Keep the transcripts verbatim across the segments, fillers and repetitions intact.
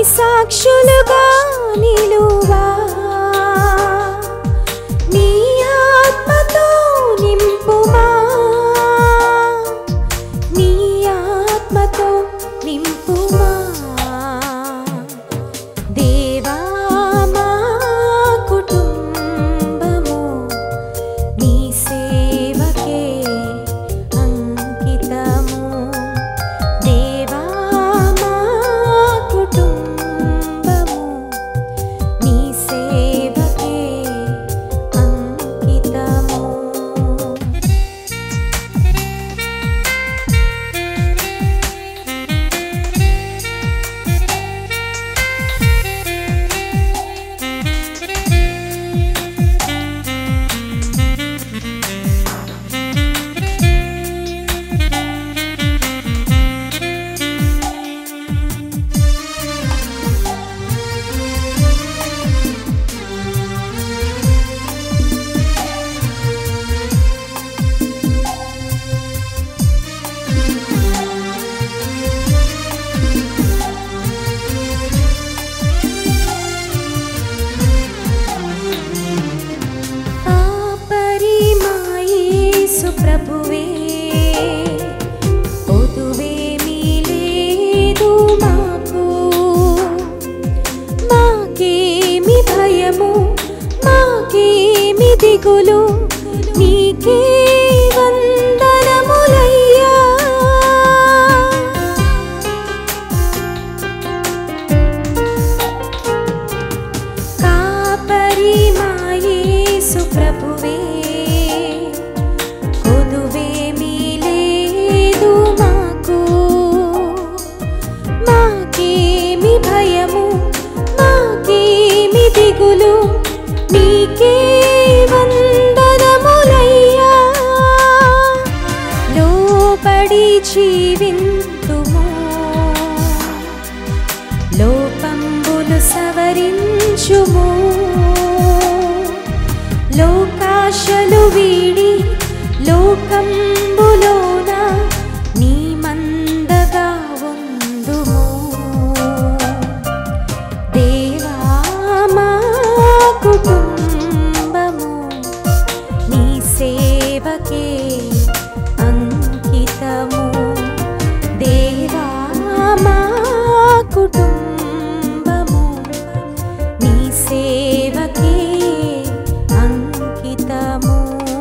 సాక్షులుగా నిలువా నీ ఆత్మతో నింపుమా నీ ఆత్మతో నింపుమా దేవా మా కుటుంబము నీ సేవకే అంకితము దేవా మా కుటుంబము నీ సేవకే అంకితము ప్రభువే పొదువేమీ లేదు మాకు మాకేమి భయము మాకేమి దిగులు నీకే వందనములయ్యా కాపరి మా యేసు ప్రభువే దిగులు నీకే వందనములయ్యా లోబడి జీవింతుము లోపంబులు సవరించుము లోకాశలు వీడి లోకంబులోన నీ మందగా ఉందుము కుటుంబము నీ సేవకే అంకితము దేవా మా కుటుంబము నీ సేవకే అంకితము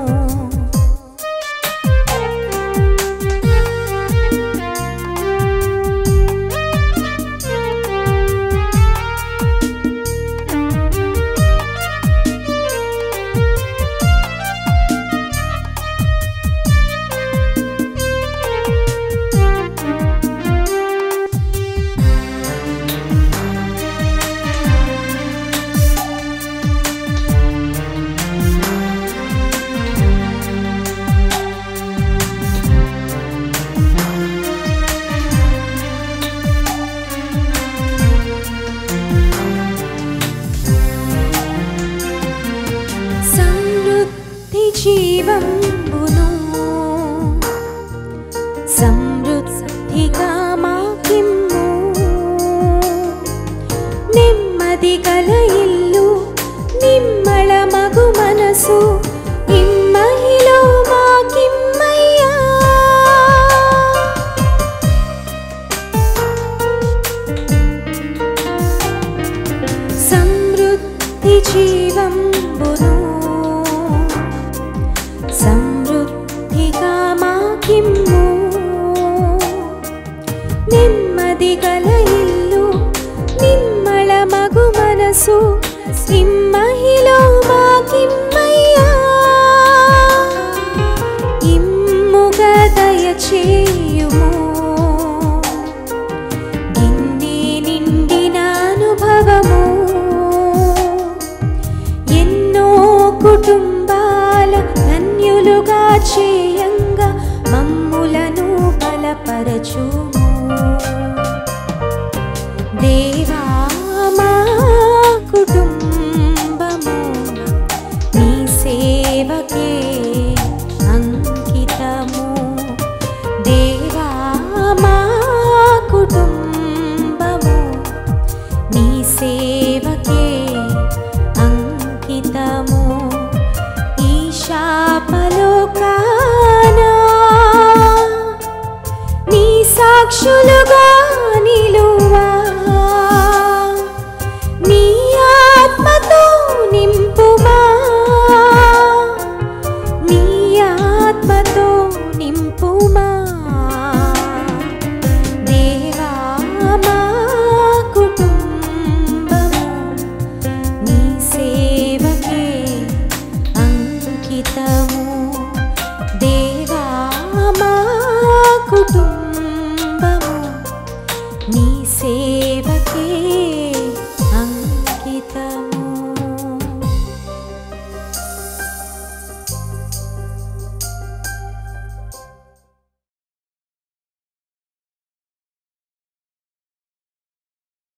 జీవంబును సమృద్ధిగా మాకిమ్ము నెమ్మది గల ఇల్లు నిమ్మళ మగు మనసు ఇమ్మహిలో మాకిమ్మయ్యా సమృద్ధి జీవంబును సమృద్ధిగా మాకిమ్ము నెమ్మది గల ఇల్లు నిమ్మళ మగు మనసు ఇమ్మహిలో మాకిమ్మయ్యా ఇమ్ముగా దయచేయుము గిన్నె నిండిన అనుభవము ఎన్నో కుటుంబాల ధన్యులుగా చేయంగా మమ్ములను బలపరచుము దేవా మా కుటుంబము నీ సేవకే అంకితము దేవా మా కుటుంబము సేవకే అంకితము ఈ శాపలోకాన నీ సాక్షులుగా